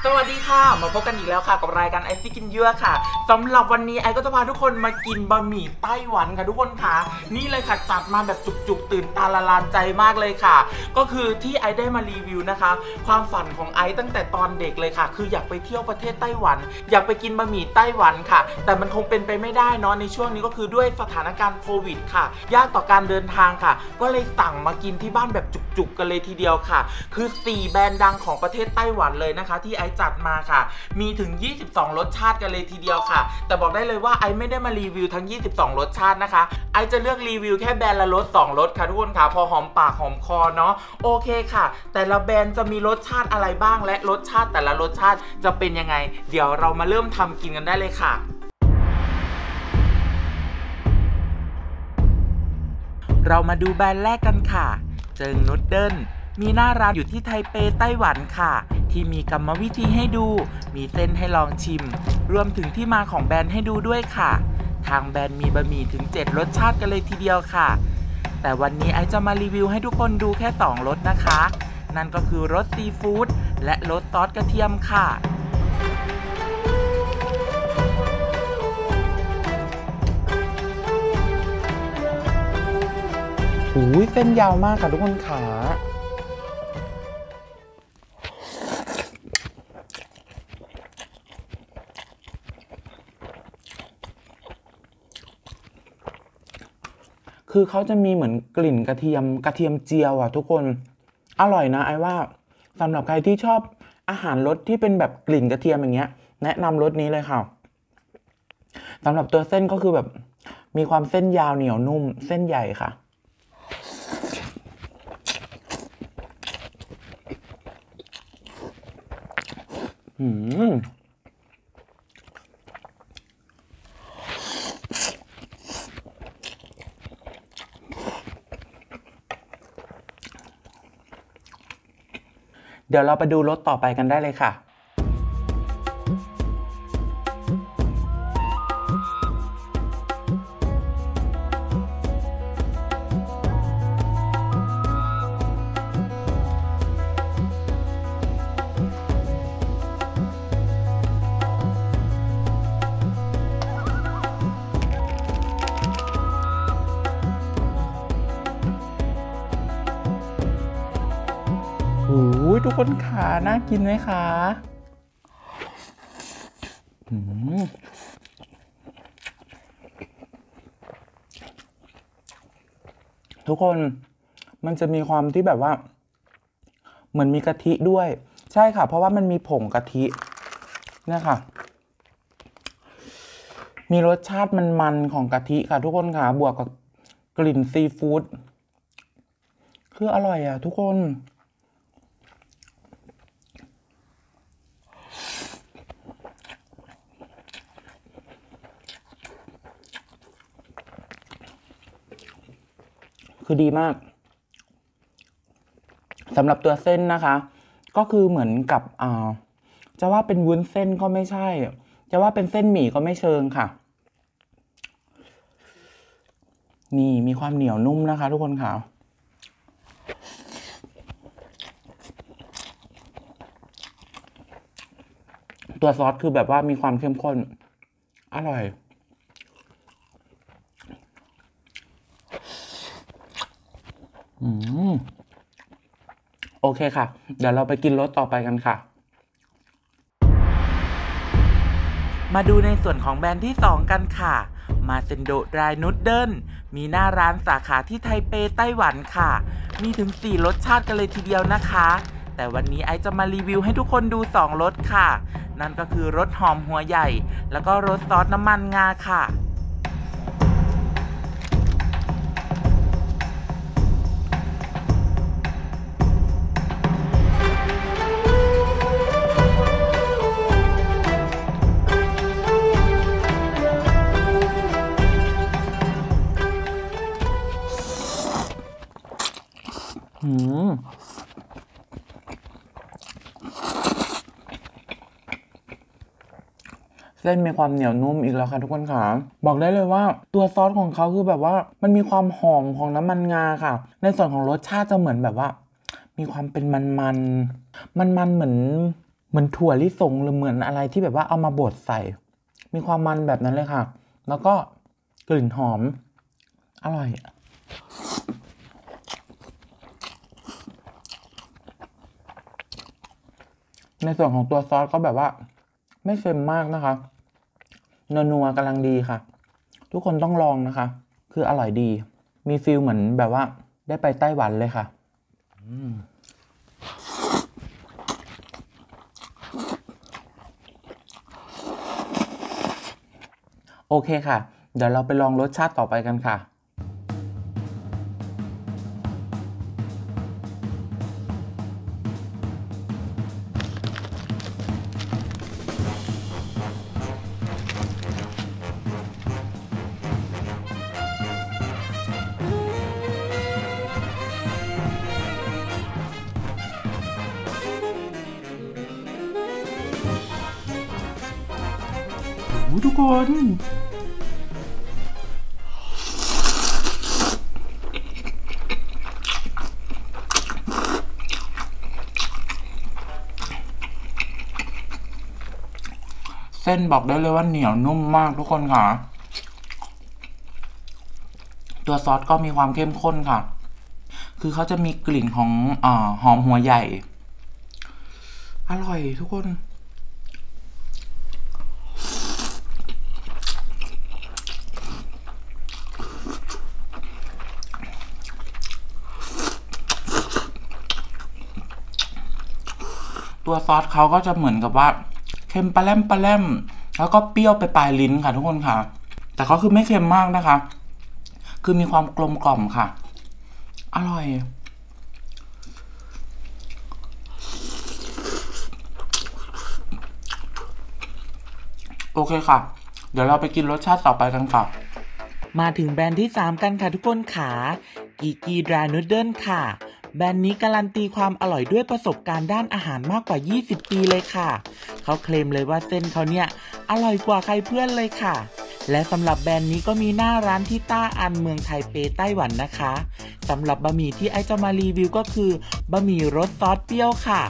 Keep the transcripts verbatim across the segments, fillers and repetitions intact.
สวัสดีค่ะมาพบกันอีกแล้วค่ะกับรายการไอซี่กินเยอะค่ะสำหรับวันนี้ไอก็จะพาทุกคนมากินบะหมี่ไต้หวันค่ะทุกคนค่ะนี่เลยค่ะจัดมาแบบจุกๆตื่นตาละลานใจมากเลยค่ะก็คือที่ไอได้มารีวิวนะคะความฝันของไอตั้งแต่ตอนเด็กเลยค่ะคืออยากไปเที่ยวประเทศไต้หวันอยากไปกินบะหมี่ไต้หวันค่ะแต่มันคงเป็นไปไม่ได้เนาะในช่วงนี้ก็คือด้วยสถานการณ์โควิดค่ะยากต่อการเดินทางค่ะก็เลยสั่งมากินที่บ้านแบบจุกๆกันเลยทีเดียวค่ะคือสี่แบรนด์ดังของประเทศไต้หวันเลยนะคะที่ไอจัดมาค่ะมีถึงยี่สิบสองรสชาติกันเลยทีเดียวค่ะแต่บอกได้เลยว่าไอไม่ได้มารีวิวทั้งยี่สิบสองรสชาตินะคะไอจะเลือกรีวิวแค่แบรนด์ละรสสองรสค่ะทุกคนค่ะพอหอมปากหอมคอเนาะโอเคค่ะแต่ละแบรนด์จะมีรสชาติอะไรบ้างและรสชาติแต่ละรสชาติจะเป็นยังไงเดี๋ยวเรามาเริ่มทำกินกันได้เลยค่ะเรามาดูแบรนด์แรกกันค่ะเจิงนูดเดิลมีหน้าร้านอยู่ที่ไทเปไต้หวันค่ะที่มีกรรมวิธีให้ดูมีเส้นให้ลองชิมรวมถึงที่มาของแบรนด์ให้ดูด้วยค่ะทางแบรนด์มีบะหมี่ถึงเจ็ดรสชาติกันเลยทีเดียวค่ะแต่วันนี้ไอจะมารีวิวให้ทุกคนดูแค่สองรสนะคะนั่นก็คือรสซีฟู้ดและรสซอสกระเทียมค่ะหูยเส้นยาวมากค่ะทุกคนขาคือเขาจะมีเหมือนกลิ่นกระเทียมกระเทียมเจียวอ่ะทุกคนอร่อยนะไอ้ว่าสำหรับใครที่ชอบอาหารรสที่เป็นแบบกลิ่นกระเทียมอย่างเงี้ยแนะนำรสนี้เลยค่ะสำหรับตัวเส้นก็คือแบบมีความเส้นยาวเหนียวนุ่มเส้นใหญ่ค่ะอืมเดี๋ยวเราไปดูรสต่อไปกันได้เลยค่ะโอ้ยทุกคนขาน่ากินไหมคะทุกคนมันจะมีความที่แบบว่าเหมือนมีกะทิด้วยใช่ค่ะเพราะว่ามันมีผงกะทิเนี่ยค่ะมีรสชาติมันๆของกะทิค่ะทุกคนค่ะบวกกับกลิ่นซีฟู้ดคืออร่อยอ่ะทุกคนคือดีมากสำหรับตัวเส้นนะคะก็คือเหมือนกับอ่าจะว่าเป็นวุ้นเส้นก็ไม่ใช่จะว่าเป็นเส้นหมี่ก็ไม่เชิงค่ะนี่มีความเหนียวนุ่มนะคะทุกคนค่ะตัวซอสคือแบบว่ามีความเข้มข้นอร่อยอืมโอเคค่ะเดี๋ยวเราไปกินรสต่อไปกันค่ะมาดูในส่วนของแบรนด์ที่สองกันค่ะมาเซนโดดรายนูดเดิลมีหน้าร้านสาขาที่ไทเปไต้หวันค่ะมีถึงสี่รสชาติกันเลยทีเดียวนะคะแต่วันนี้ไอจะมารีวิวให้ทุกคนดูสองรสค่ะนั่นก็คือรสหอมหัวใหญ่แล้วก็รสซอสน้ำมันงาค่ะอืมเส้นมีความเหนียวนุ่มอีกแล้วค่ะทุกคนค่ะบอกได้เลยว่าตัวซอสของเขาคือแบบว่ามันมีความหอมของน้ำมันงาค่ะในส่วนของรสชาติจะเหมือนแบบว่ามีความเป็นมันๆมันๆเหมือนเหมือนถั่วลิสงหรือเหมือนอะไรที่แบบว่าเอามาบดใส่มีความมันแบบนั้นเลยค่ะแล้วก็กลิ่นหอมอร่อยในส่วนของตัวซอสก็แบบว่าไม่เค็มมากนะคะนัวๆกำลังดีค่ะทุกคนต้องลองนะคะคืออร่อยดีมีฟีลเหมือนแบบว่าได้ไปไต้หวันเลยค่ะโอเคค่ะเดี๋ยวเราไปลองรสชาติต่อไปกันค่ะทุกคนเส้นบอกได้เลยว่าเหนียวนุ่มมากทุกคนค่ะตัวซอสก็มีความเข้มข้นค่ะคือเขาจะมีกลิ่นของอ่าหอมหัวใหญ่อร่อยทุกคนตัวซอสเขาก็จะเหมือนกับว่าเค็มปลาแรมปลาแรมแล้วก็เปรี้ยวไปปลายลิ้นค่ะทุกคนค่ะแต่ก็คือไม่เค็มมากนะคะคือมีความกลมกล่อมค่ะอร่อยโอเคค่ะเดี๋ยวเราไปกินรสชาติต่อไปกันค่ะมาถึงแบรนด์ที่สามกันค่ะทุกคนค่ะกีกีดรานูเดิลค่ะแบรนด์นี้การันตีความอร่อยด้วยประสบการณ์ด้านอาหารมากกว่ายี่สิบปีเลยค่ะเขาเคลมเลยว่าเส้นเขาเนี่ยอร่อยกว่าใครเพื่อนเลยค่ะและสำหรับแบรนด์นี้ก็มีหน้าร้านที่ต้าอันเมืองไทเปไต้หวันนะคะสำหรับบะหมี่ที่ไอจะมารีวิวก็คือบะหมี่รสซอสเปรี้ยวค่ะ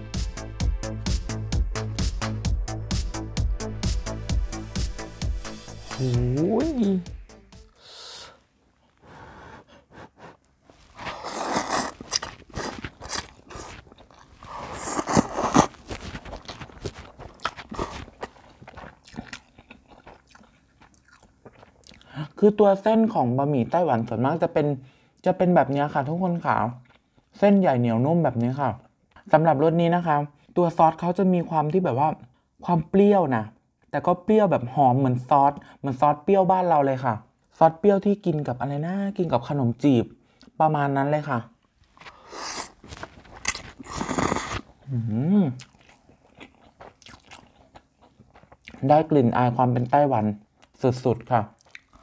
โอ้ยคือตัวเส้นของบะหมี่ไต้หวันส่วนมากจะเป็นจะเป็นแบบนี้ค่ะทุกคนค่ะเส้นใหญ่เหนียวนุ่มแบบนี้ค่ะสำหรับรสนี้นะคะตัวซอสเขาจะมีความที่แบบว่าความเปรี้ยวนะแต่ก็เปรี้ยวแบบหอมเหมือนซอสเหมือนซอสเปรี้ยวบ้านเราเลยค่ะซอสเปรี้ยวที่กินกับอะไรนะกินกับขนมจีบประมาณนั้นเลยค่ะได้กลิ่นอายความเป็นไต้หวันสุดๆค่ะ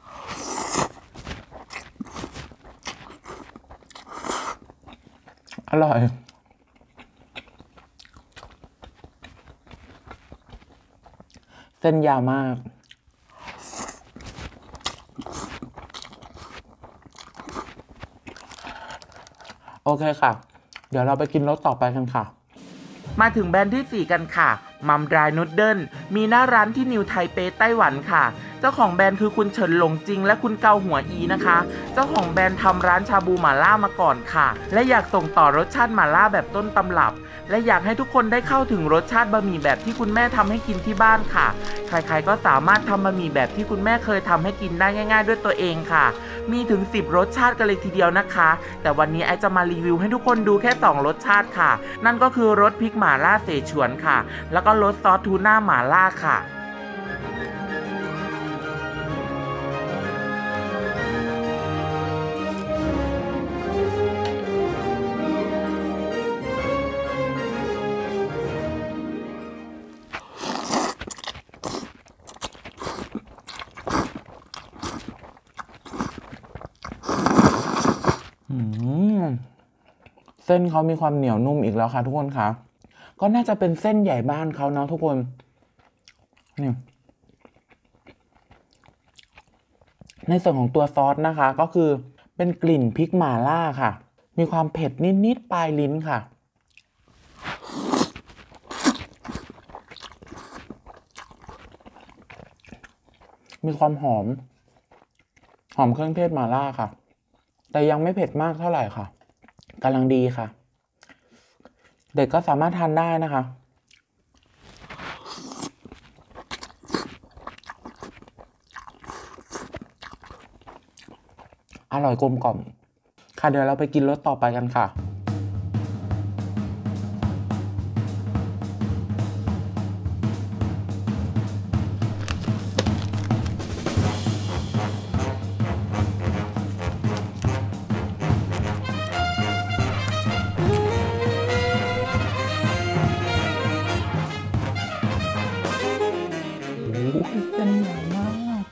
อร่อยเส้นยาวมากโอเคค่ะเดี๋ยวเราไปกินรสต่อไปกันค่ะมาถึงแบรนด์ที่สี่กันค่ะมัมดรายนูดเดิลมีหน้าร้านที่นิวไทเปไต้หวันค่ะเจ้าของแบรนด์คือคุณเฉินหลงจริงและคุณเกาหัวอีนะคะเจ้าของแบรนด์ทำร้านชาบูหม่าล่ามาก่อนค่ะและอยากส่งต่อรสชาติหม่าล่าแบบต้นตำรับและอยากให้ทุกคนได้เข้าถึงรสชาติบะหมี่แบบที่คุณแม่ทำให้กินที่บ้านค่ะใครๆก็สามารถทำบะหมี่แบบที่คุณแม่เคยทำให้กินได้ง่ายๆด้วยตัวเองค่ะมีถึงสิบรสชาติกันเลยทีเดียวนะคะแต่วันนี้ไอจะมารีวิวให้ทุกคนดูแค่สองรสชาติค่ะนั่นก็คือรสพริกหม่าล่าเสฉวนค่ะแล้วก็รสซอสทูน่าหม่าล่าค่ะเส้นเขามีความเหนียวนุ่มอีกแล้วค่ะทุกคนค่ะก็น่าจะเป็นเส้นใหญ่บ้านเขาเนาะทุกคนนี่ในส่วนของตัวซอสนะคะก็คือเป็นกลิ่นพริกหม่าล่าค่ะมีความเผ็ดนิดๆปลายลิ้นค่ะมีความหอมหอมเครื่องเทศมาล่าค่ะแต่ยังไม่เผ็ดมากเท่าไหร่ค่ะกำลังดีค่ะเด็กก็สามารถทานได้นะคะอร่อยกลมกล่อมค่ะเดี๋ยวเราไปกินรสต่อไปกันค่ะโอ้ยเส้นใหญ่มาก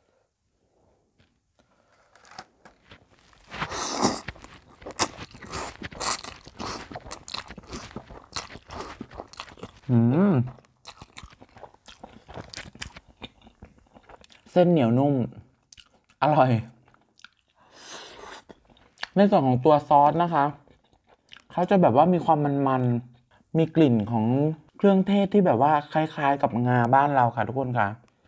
อืมเส้นเหนียวนุ่มอร่อยในส่วนของตัวซอสนะคะเขาจะแบบว่ามีความมันๆมีกลิ่นของเครื่องเทศที่แบบว่าคล้ายๆกับงาบ้านเราค่ะทุกคนค่ะ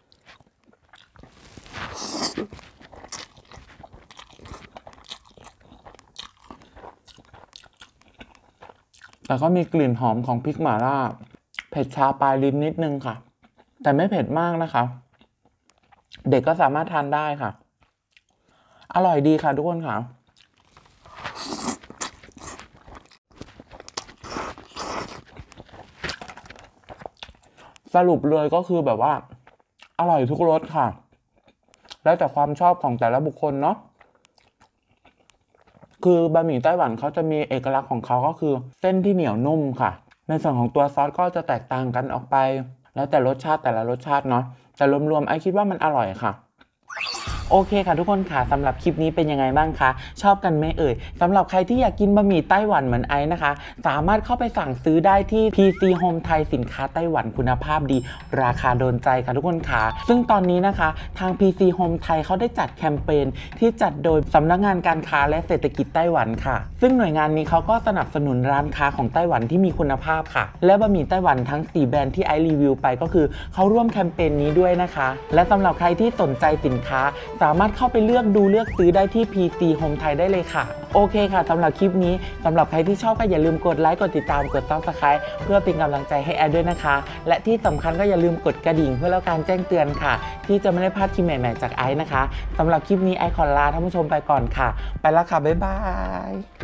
แต่ก็มีกลิ่นหอมของพริกหม่าล่าเผ็ดชาปลายลิ้นนิดนึงค่ะแต่ไม่เผ็ดมากนะคะเด็กก็สามารถทานได้ค่ะอร่อยดีค่ะทุกคนค่ะสรุปเลยก็คือแบบว่าอร่อยทุกรสค่ะแล้วแต่ความชอบของแต่ละบุคคลเนาะคือบะหมี่ไต้หวันเขาจะมีเอกลักษณ์ของเขาก็คือเส้นที่เหนียวนุ่มค่ะในส่วนของตัวซอสก็จะแตกต่างกันออกไปแล้วแต่รสชาติแต่ละรสชาติเนาะแต่รวมๆไอคิดว่ามันอร่อยค่ะโอเคค่ะทุกคนค่ะสำหรับคลิปนี้เป็นยังไงบ้างคะชอบกันไหมเอ่ยสำหรับใครที่อยากกินบะหมี่ไต้หวันเหมือนไอซ์นะคะสามารถเข้าไปสั่งซื้อได้ที่ พี ซี Home Thai สินค้าไต้หวันคุณภาพดีราคาโดนใจค่ะทุกคนค่ะซึ่งตอนนี้นะคะทาง พี ซี Home Thai เขาได้จัดแคมเปญที่จัดโดยสำนักงานการค้าและเศรษฐกิจไต้หวันค่ะซึ่งหน่วยงานนี้เขาก็สนับสนุนร้านค้าของไต้หวันที่มีคุณภาพค่ะและบะหมี่ไต้หวันทั้งสี่แบรนด์ที่ไอซ์รีวิวไปก็คือเขาร่วมแคมเปญนี้ด้วยนะคะและสำหรับใครที่สนใจสินค้าสามารถเข้าไปเลือกดูเลือกซื้อได้ที่ พี ซี Home Thai ได้เลยค่ะโอเคค่ะสำหรับคลิปนี้สำหรับใครที่ชอบก็อย่าลืมกดไลค์กดติดตามกด ซับสไครบ์ เพื่อเป็นกำลังใจให้แอดด้วยนะคะและที่สำคัญก็อย่าลืมกดกระดิ่งเพื่อรับการแจ้งเตือนค่ะที่จะไม่ได้พลาดคลิปใหม่ๆจากไอซ์นะคะสำหรับคลิปนี้ไอซ์ขอลาท่านผู้ชมไปก่อนค่ะไปแล้วค่ะบ๊ายบาย